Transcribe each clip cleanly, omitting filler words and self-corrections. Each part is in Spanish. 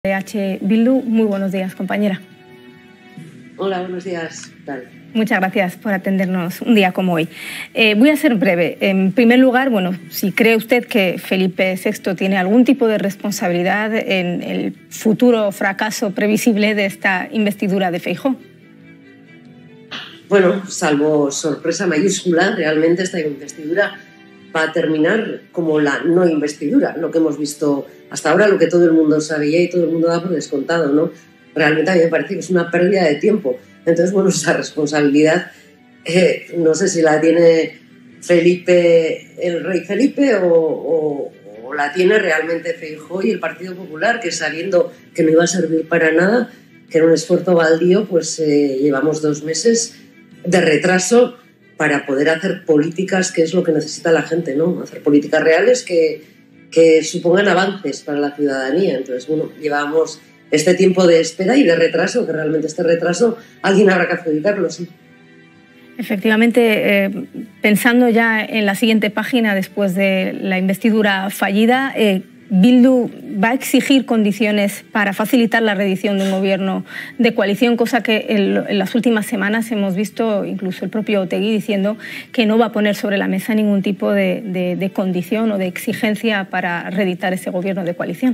H. Bildu. Muy buenos días, compañera. Hola, buenos días. ¿Qué tal? Muchas gracias por atendernos un día como hoy. Voy a ser breve. En primer lugar, si cree usted que Felipe VI tiene algún tipo de responsabilidad en el futuro fracaso previsible de esta investidura de Feijóo. Bueno, salvo sorpresa mayúscula, realmente esta investidura va a terminar como la no investidura, lo que hemos visto hasta ahora, lo que todo el mundo sabía y todo el mundo da por descontado, ¿no? Realmente a mí me parece que es una pérdida de tiempo. Entonces, bueno, esa responsabilidad no sé si la tiene el rey Felipe o la tiene realmente Feijóo y el Partido Popular, que sabiendo que no iba a servir para nada, que era un esfuerzo baldío, pues llevamos 2 meses de retraso para poder hacer políticas, que es lo que necesita la gente, ¿no? Hacer políticas reales que supongan avances para la ciudadanía. Entonces, bueno, llevamos este tiempo de espera y de retraso, que realmente este retraso alguien habrá que adjudicarlo, sí. Efectivamente, pensando ya en la siguiente página después de la investidura fallida, Bildu va a exigir condiciones para facilitar la reedición de un gobierno de coalición, cosa que en las últimas semanas hemos visto incluso el propio Otegi diciendo que no va a poner sobre la mesa ningún tipo de condición o de exigencia para reeditar ese gobierno de coalición.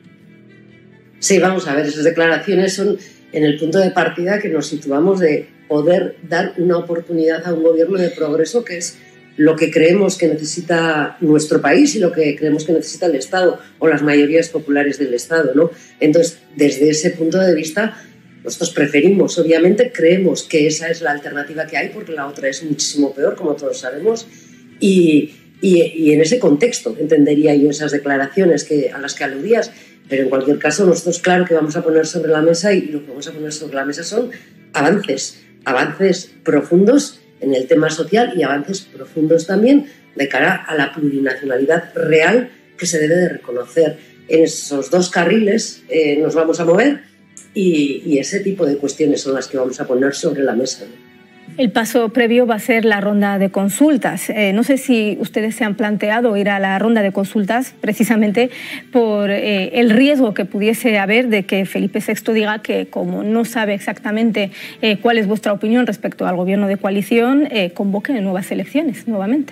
Sí, vamos a ver, esas declaraciones son en el punto de partida que nos situamos de poder dar una oportunidad a un gobierno de progreso, que es lo que creemos que necesita nuestro país y lo que creemos que necesita el Estado o las mayorías populares del Estado, ¿no? Entonces, desde ese punto de vista, nosotros preferimos, obviamente, creemos que esa es la alternativa que hay porque la otra es muchísimo peor, como todos sabemos, y en ese contexto entendería yo esas declaraciones a las que aludías, pero en cualquier caso nosotros claro que vamos a poner sobre la mesa y lo que vamos a poner sobre la mesa son avances profundos en el tema social y avances profundos también de cara a la plurinacionalidad real que se debe de reconocer. En esos 2 carriles nos vamos a mover y ese tipo de cuestiones son las que vamos a poner sobre la mesa, ¿no? El paso previo va a ser la ronda de consultas. No sé si ustedes se han planteado ir a la ronda de consultas precisamente por el riesgo que pudiese haber de que Felipe VI diga que, como no sabe exactamente cuál es vuestra opinión respecto al gobierno de coalición, convoque nuevas elecciones nuevamente.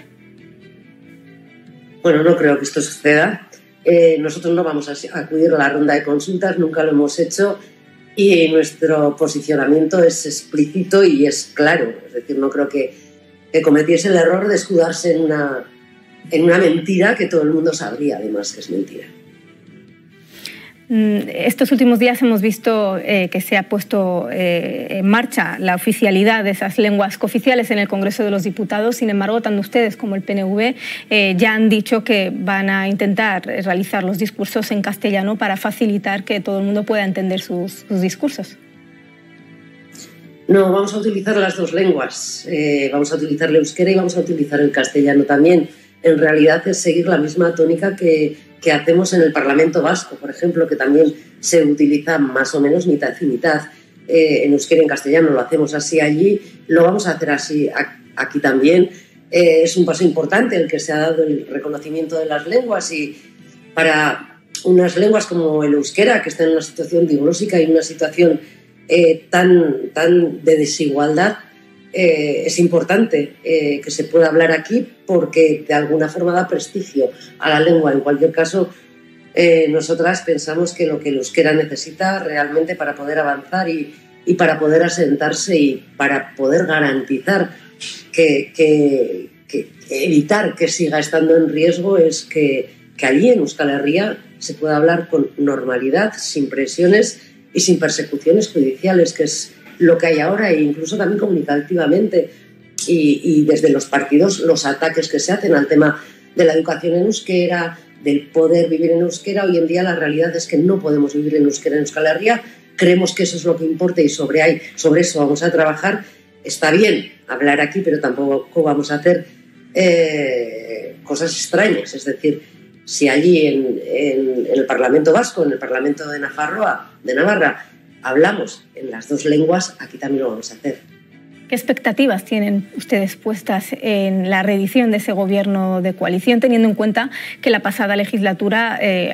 Bueno, no creo que esto suceda. Nosotros no vamos a acudir a la ronda de consultas, nunca lo hemos hecho. Y nuestro posicionamiento es explícito y es claro. Es decir, no creo que cometiese el error de escudarse en una mentira que todo el mundo sabría, además, que es mentira. Estos últimos días hemos visto que se ha puesto en marcha la oficialidad de esas lenguas cooficiales en el Congreso de los Diputados. Sin embargo, tanto ustedes como el PNV ya han dicho que van a intentar realizar los discursos en castellano para facilitar que todo el mundo pueda entender sus discursos. No, vamos a utilizar las 2 lenguas. Vamos a utilizar el euskera y vamos a utilizar el castellano también. En realidad es seguir la misma tónica que hacemos en el Parlamento Vasco, por ejemplo, que también se utiliza más o menos mitad y mitad. En euskera y en castellano lo hacemos así allí, lo vamos a hacer así aquí también. Es un paso importante el que se ha dado el reconocimiento de las lenguas, y para unas lenguas como el euskera, que está en una situación diglósica y una situación tan de desigualdad, es importante que se pueda hablar aquí porque de alguna forma da prestigio a la lengua. En cualquier caso, nosotras pensamos que lo que el euskera necesita realmente para poder avanzar y para poder asentarse y para poder garantizar que evitar que siga estando en riesgo es que allí en Euskal Herria se pueda hablar con normalidad, sin presiones y sin persecuciones judiciales, que es lo que hay ahora, e incluso también comunicativamente y desde los partidos los ataques que se hacen al tema de la educación en euskera, del poder vivir en euskera. Hoy en día la realidad es que no podemos vivir en euskera en Euskal Herria. Creemos que eso es lo que importa y sobre eso vamos a trabajar. Está bien hablar aquí, pero tampoco vamos a hacer cosas extrañas. Es decir, si allí en el Parlamento Vasco, en el Parlamento de Navarra, hablamos en las 2 lenguas, aquí también lo vamos a hacer. ¿Qué expectativas tienen ustedes puestas en la reedición de ese gobierno de coalición, teniendo en cuenta que la pasada legislatura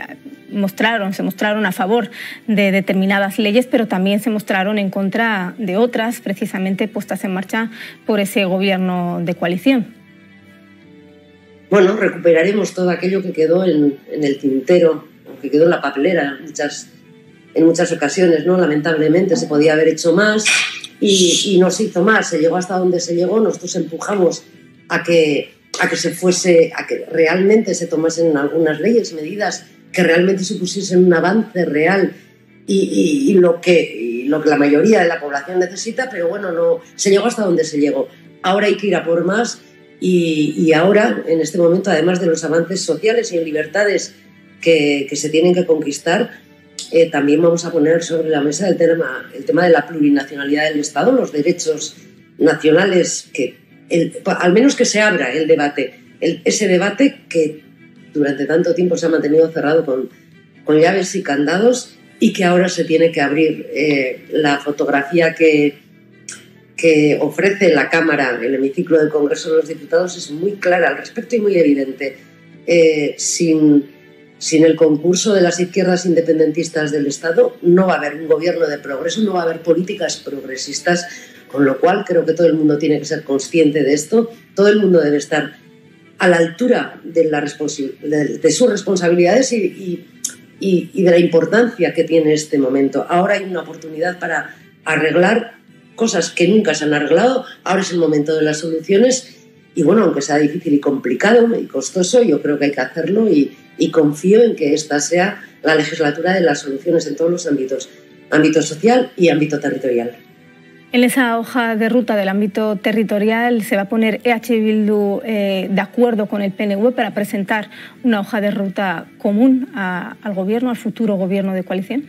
se mostraron a favor de determinadas leyes, pero también se mostraron en contra de otras, precisamente puestas en marcha por ese gobierno de coalición. Bueno, recuperaremos todo aquello que quedó en el tintero, que quedó en la papelera en muchas ocasiones, ¿no? Lamentablemente se podía haber hecho más y no se hizo más, se llegó hasta donde se llegó. Nosotros empujamos a que realmente se tomasen algunas leyes, medidas que realmente supusiesen un avance real y lo que la mayoría de la población necesita, pero bueno, no se llegó hasta donde se llegó. Ahora hay que ir a por más y ahora, en este momento, además de los avances sociales y en libertades que se tienen que conquistar, también vamos a poner sobre la mesa el tema de la plurinacionalidad del Estado, los derechos nacionales, al menos que se abra el debate, ese debate que durante tanto tiempo se ha mantenido cerrado con llaves y candados y que ahora se tiene que abrir. La fotografía que ofrece la Cámara, el hemiciclo del Congreso de los Diputados, es muy clara al respecto y muy evidente. Sin el concurso de las izquierdas independentistas del Estado no va a haber un gobierno de progreso, no va a haber políticas progresistas, con lo cual creo que todo el mundo tiene que ser consciente de esto, todo el mundo debe estar a la altura de sus responsabilidades y de la importancia que tiene este momento. Ahora hay una oportunidad para arreglar cosas que nunca se han arreglado, ahora es el momento de las soluciones y bueno, aunque sea difícil y complicado y costoso, yo creo que hay que hacerlo y confío en que esta sea la legislatura de las soluciones en todos los ámbitos, ámbito social y ámbito territorial. En esa hoja de ruta del ámbito territorial se va a poner EH Bildu de acuerdo con el PNV para presentar una hoja de ruta común al gobierno, al futuro gobierno de coalición.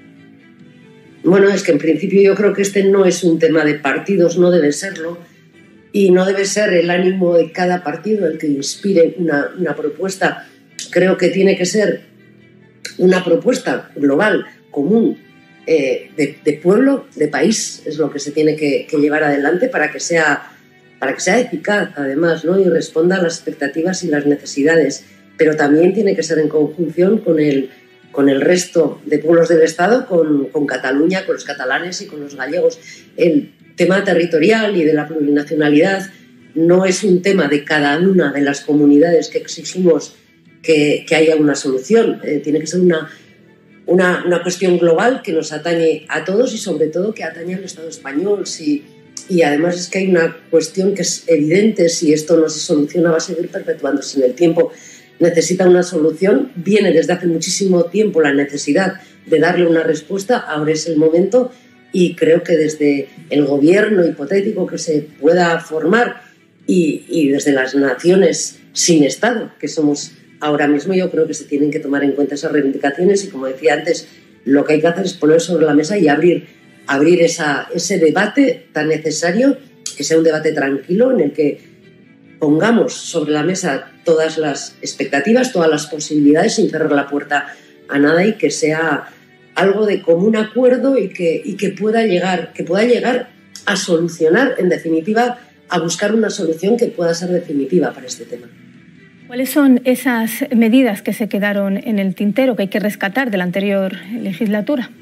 Bueno, es que en principio yo creo que este no es un tema de partidos, no debe serlo, y no debe ser el ánimo de cada partido el que inspire una propuesta. Creo que tiene que ser una propuesta global, común, de pueblo, de país, es lo que se tiene que llevar adelante para que sea eficaz, además, ¿no? Y responda a las expectativas y las necesidades. Pero también tiene que ser en conjunción con el resto de pueblos del Estado, con Cataluña, con los catalanes y con los gallegos. El tema territorial y de la plurinacionalidad no es un tema de cada una de las comunidades que exigimos que haya una solución. Tiene que ser una cuestión global que nos atañe a todos y sobre todo que atañe al Estado español. Y además es que hay una cuestión que es evidente: si esto no se soluciona va a seguir perpetuándose en el tiempo. Necesita una solución, viene desde hace muchísimo tiempo la necesidad de darle una respuesta, ahora es el momento y creo que desde el gobierno hipotético que se pueda formar y desde las naciones sin Estado que somos ahora mismo, yo creo que se tienen que tomar en cuenta esas reivindicaciones y, como decía antes, lo que hay que hacer es poner sobre la mesa y abrir ese debate tan necesario, que sea un debate tranquilo en el que pongamos sobre la mesa todas las expectativas, todas las posibilidades, sin cerrar la puerta a nada y que sea algo de común acuerdo y que pueda llegar a solucionar, en definitiva, a buscar una solución que pueda ser definitiva para este tema. ¿Cuáles son esas medidas que se quedaron en el tintero, que hay que rescatar de la anterior legislatura?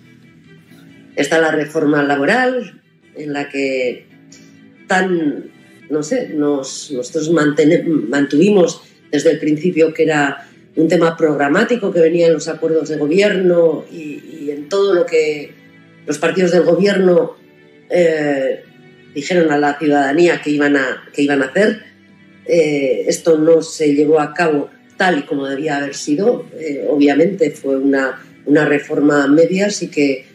Está la reforma laboral, en la que nosotros mantuvimos desde el principio que era un tema programático que venía en los acuerdos de gobierno y en todo lo que los partidos del gobierno dijeron a la ciudadanía que iban a hacer. Esto no se llevó a cabo tal y como debía haber sido. Obviamente fue una reforma a medias y que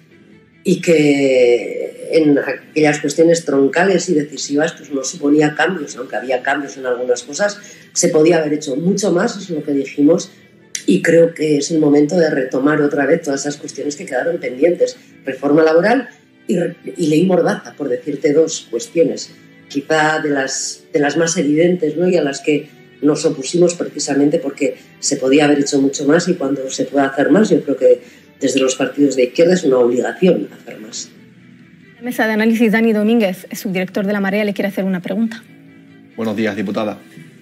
en aquellas cuestiones troncales y decisivas pues no suponía cambios, aunque había cambios en algunas cosas. Se podía haber hecho mucho más, es lo que dijimos, y creo que es el momento de retomar otra vez todas esas cuestiones que quedaron pendientes. Reforma laboral y ley Mordaza, por decirte dos cuestiones, quizá de las más evidentes, ¿no? Y a las que nos opusimos precisamente porque se podía haber hecho mucho más, y cuando se pueda hacer más, yo creo que desde los partidos de izquierda es una obligación hacer más. En la mesa de análisis, Dani Domínguez, subdirector de La Marea, le quiere hacer una pregunta. Buenos días, diputada.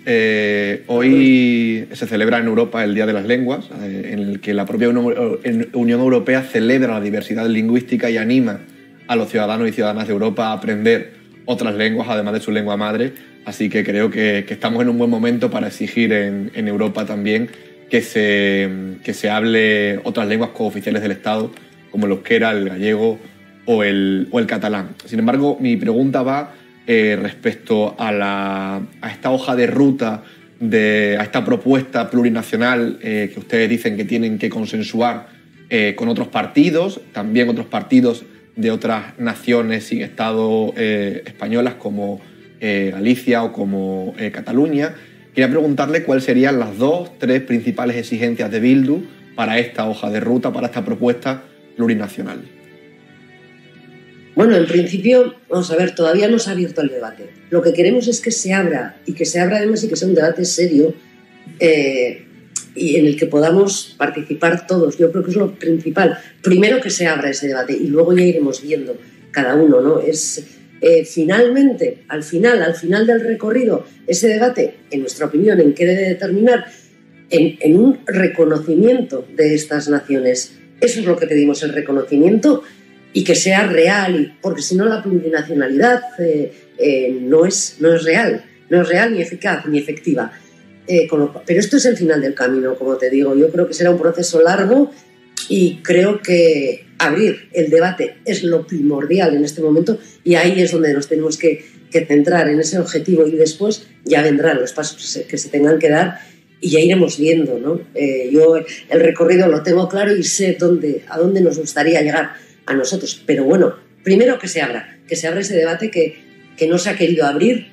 Hoy se celebra en Europa el Día de las Lenguas, en el que la propia Unión Europea celebra la diversidad lingüística y anima a los ciudadanos y ciudadanas de Europa a aprender otras lenguas, además de su lengua madre. Así que creo que estamos en un buen momento para exigir en Europa también que se hable otras lenguas cooficiales del Estado, como el euskera, el gallego o el catalán. Sin embargo, mi pregunta va respecto a esta hoja de ruta, a esta propuesta plurinacional que ustedes dicen que tienen que consensuar con otros partidos, también otros partidos de otras naciones sin Estado españolas como Galicia o como Cataluña. Quería preguntarle cuáles serían las 2-3 principales exigencias de Bildu para esta hoja de ruta, para esta propuesta plurinacional. Bueno, en principio, vamos a ver, todavía no se ha abierto el debate. Lo que queremos es que se abra, y que se abra además y que sea un debate serio y en el que podamos participar todos. Yo creo que es lo principal. Primero que se abra ese debate y luego ya iremos viendo cada uno, ¿no? Finalmente, al final del recorrido, ese debate, en nuestra opinión, ¿en qué debe determinar? En un reconocimiento de estas naciones. Eso es lo que pedimos, el reconocimiento y que sea real, porque si no la plurinacionalidad no es real, ni eficaz, ni efectiva. Pero esto es el final del camino, como te digo. Yo creo que será un proceso largo y creo que abrir el debate es lo primordial en este momento y ahí es donde nos tenemos que centrar en ese objetivo y después ya vendrán los pasos que se tengan que dar y ya iremos viendo, ¿no? Yo el recorrido lo tengo claro y sé a dónde nos gustaría llegar a nosotros, pero bueno, primero que se abra ese debate que no se ha querido abrir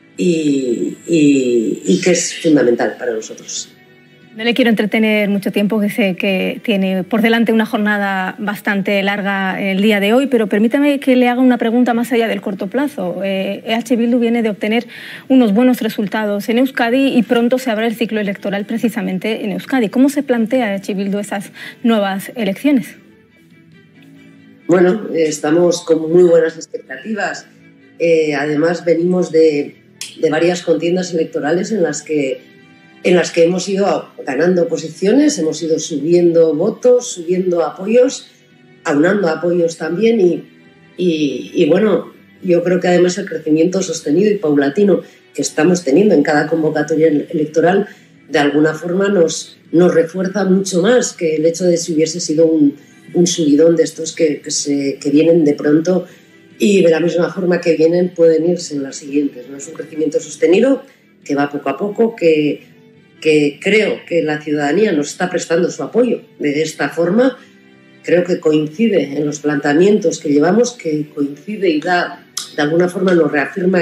y que es fundamental para nosotros. No le quiero entretener mucho tiempo, que sé que tiene por delante una jornada bastante larga el día de hoy, pero permítame que le haga una pregunta más allá del corto plazo. EH Bildu viene de obtener unos buenos resultados en Euskadi y pronto se abre el ciclo electoral precisamente en Euskadi. ¿Cómo se plantea EH Bildu esas nuevas elecciones? Bueno, estamos con muy buenas expectativas. Además, venimos de varias contiendas electorales en las que hemos ido ganando posiciones, hemos ido subiendo votos, subiendo apoyos, aunando apoyos también y bueno, yo creo que además el crecimiento sostenido y paulatino que estamos teniendo en cada convocatoria electoral de alguna forma nos refuerza mucho más que el hecho de si hubiese sido un subidón de estos que vienen de pronto y de la misma forma que vienen pueden irse en las siguientes, ¿no? Es un crecimiento sostenido que va poco a poco, que creo que la ciudadanía nos está prestando su apoyo de esta forma. Creo que coincide en los planteamientos que llevamos, que coincide y de alguna forma nos reafirma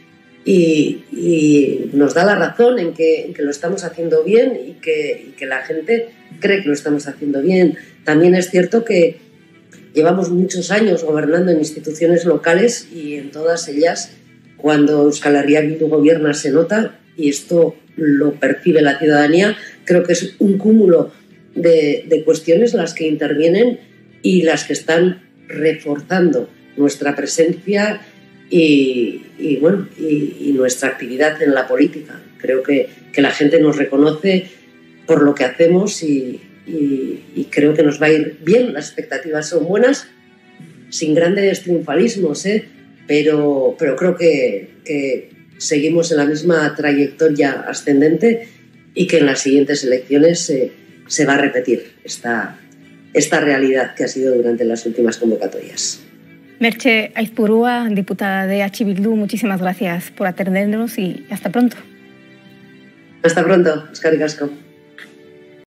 y nos da la razón en que lo estamos haciendo bien y que la gente cree que lo estamos haciendo bien. También es cierto que llevamos muchos años gobernando en instituciones locales y en todas ellas, cuando Euskal Herria Bildu gobierna, se nota y esto lo percibe la ciudadanía. Creo que es un cúmulo de cuestiones las que intervienen y las que están reforzando nuestra presencia y nuestra actividad en la política. Creo que la gente nos reconoce por lo que hacemos y creo que nos va a ir bien. Las expectativas son buenas, sin grandes triunfalismos, pero creo que seguimos en la misma trayectoria ascendente y que en las siguientes elecciones se va a repetir esta realidad que ha sido durante las últimas convocatorias. Merche Aizpurua, diputada de EH Bildu, muchísimas gracias por atendernos y hasta pronto. Hasta pronto, eskerrik asko.